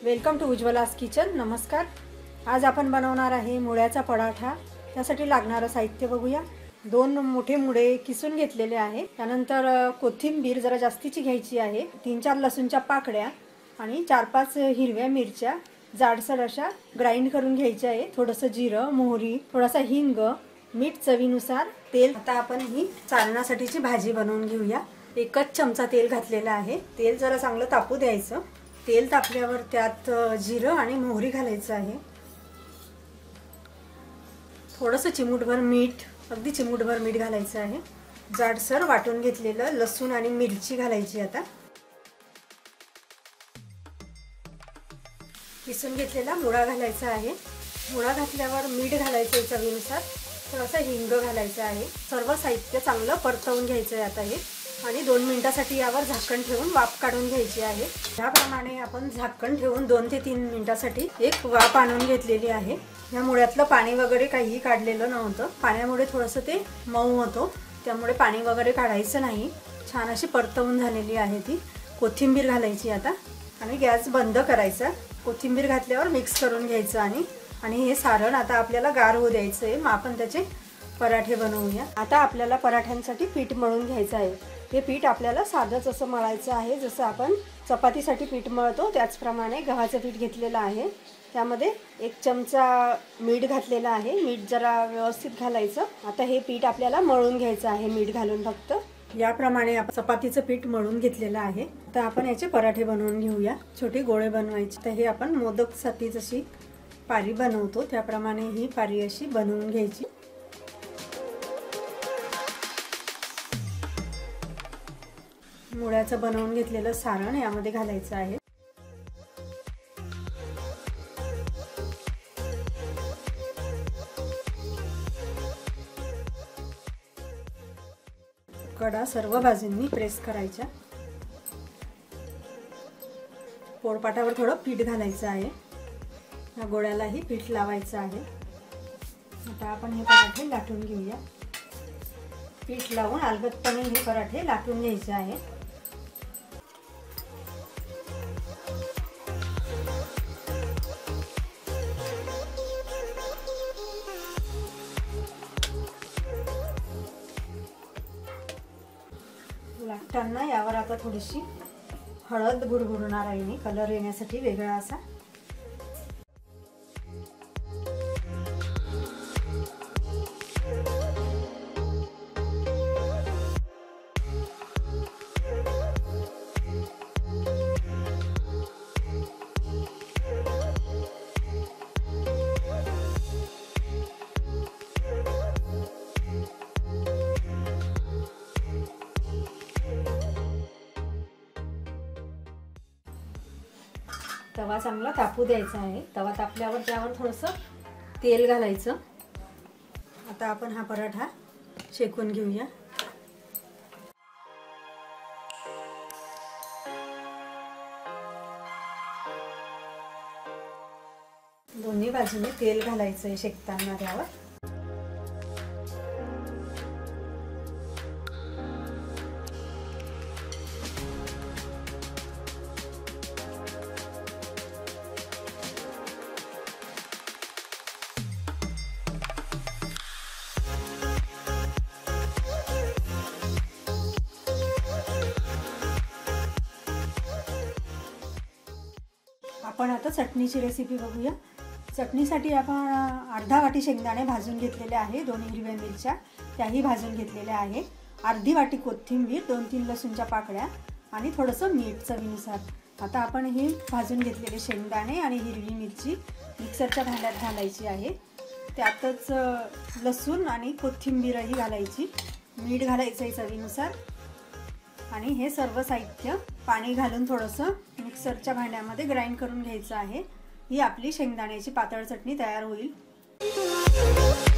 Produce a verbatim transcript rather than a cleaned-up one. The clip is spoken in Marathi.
Welcome to उज्ज्वलास kitchen. नमस्कार। आज आपण बनवणार आहे मुळ्याचा पराठा। त्यासाठी लागणारे साहित्य बघूया। दोन मोठे मुळे किसून घेतलेले आहे। त्यानंतर कोथिंबीर जरा जास्तीची घ्यायची आहे। तीन चार लसूणच्या पाकळ्या आणि चार पाच हिरव्या मिरच्या जाडसर अशा ग्राइंड करून घ्यायच्या आहे। थोडंसं जिरं, मोहरी, थोडासा हिंग, मीठ चवीनुसार, तेल। आता आपण ही चालण्यासाठीची भाजी बनवून घेऊया। एकच चमचा तेल घातलेला आहे। तेल जरा चांगलं तापू द्यायचं। तेल तापल्यावर त्यात जिरं आणि मोहरी घालायचं आहे। थोडंसं चिमूटभर मीठ, अगदी चिमूटभर मीठ घालायचं आहे। जाडसर वाटून घेतलेलं लसूण आणि मिरची घालायची। आता किसून घेतलेला मुळा घालायचा आहे। मुळा घातल्यावर मीठ घालायचं चवीनुसार, थोडासा हिंग घालायचा आहे। सर्व साहित्य चांगलं परतवून घ्यायचं आहे आता हे, आणि दोन मिनिटांसाठी यावर झाकण ठेवून वाफ काढून घ्यायची आहे। त्याप्रमाणे आपण झाकण ठेवून दोन ते तीन मिनिटांसाठी एक वाफ आणून घेतलेली आहे। या मुळ्यातलं पाणी वगैरे काही काढलेलं नव्हतं। पाण्यामुळे थोडंसं ते मऊ होतं, त्यामुळे पाणी वगैरे काढायचं नाही। छान अशी परतवून झालेली आहे ती। कोथिंबीर घालायची आता आणि गॅस बंद करायचा। कोथिंबीर घातल्यावर मिक्स करून घ्यायचं आणि आणि हे सारण आता आपल्याला गार होऊ द्यायचं आहे। मग आपण त्याचे पराठे बनवूया। आता आपल्याला पराठ्यांसाठी पीठ मळून घ्यायचं आहे। हे पीठ आपल्याला साधंच असं मळायचं आहे, जसं आपण चपातीसाठी पीठ मळतो त्याचप्रमाणे गव्हाचं पीठ घेतलेलं आहे। त्यामध्ये एक चमचा मीठ घातलेला आहे। मीठ जरा व्यवस्थित घालायचं। आता हे पीठ आपल्याला मळून घ्यायचं आहे मीठ घालून। फक्त याप्रमाणे आपण चपातीचं पीठ मळून घेतलेलं आहे। आता आपण याचे पराठे बनवून घेऊया। छोटे गोळे बनवायचे। तर हे आपण मोदकसाठी जशी पारी बनवतो त्याप्रमाणे ही पारी अशी बनवून घ्यायची। मुळ्याचं बनवून घेतलेलं सारण यामध्ये घालायचं आहे। कडा सर्व बाजूंनी प्रेस करायच्या। पोळपाटावर थोडं पीठ घालायचं आहे। या गोळ्यालाही पीठ लावायचं आहे। आता आपण हे पराठे लाटून घेऊया। पीठ लावून अलगदपणे हे पराठे लाटून घ्यायचे आहे। लाटताना यावर आता थोडीशी हळद बुडबुडणार आहे, कलर येण्यासाठी वेगळा असा। तवा चांगला तापू द्यायचा आहे। तवा तापल्यावर त्यावर थोडंसं तेल घालायचं। आता आपण हा पराठा शेकून घेऊया। दोन्ही बाजूने तेल घालायचं आहे शेकताना त्यावर। आपण आता चटणीची रेसिपी बघूया। चटणीसाठी आपण अर्धा वाटी शेंगदाणे भाजून घेतलेले आहे। दोन हिरव्या मिरच्या त्याही भाजून घेतलेल्या आहे। अर्धी वाटी कोथिंबीर, दोन तीन लसूणच्या पाकळ्या आणि थोडंसं मीठ चवीनुसार। आता आपण हे भाजून घेतलेले शेंगदाणे आणि हिरवी मिरची मिक्सरच्या भांड्यात घालायची आहे। त्यातच लसूण आणि कोथिंबीरही घालायची। मीठ घालायचं आहे चवीनुसार आणि हे सर्व साहित्य पाणी घालून थोडंसं मिक्सरच्या भांड्यामध्ये ग्राइंड करून घ्यायचं आहे। ही आपली शेंगदाण्याची पातळ चटणी तयार होईल।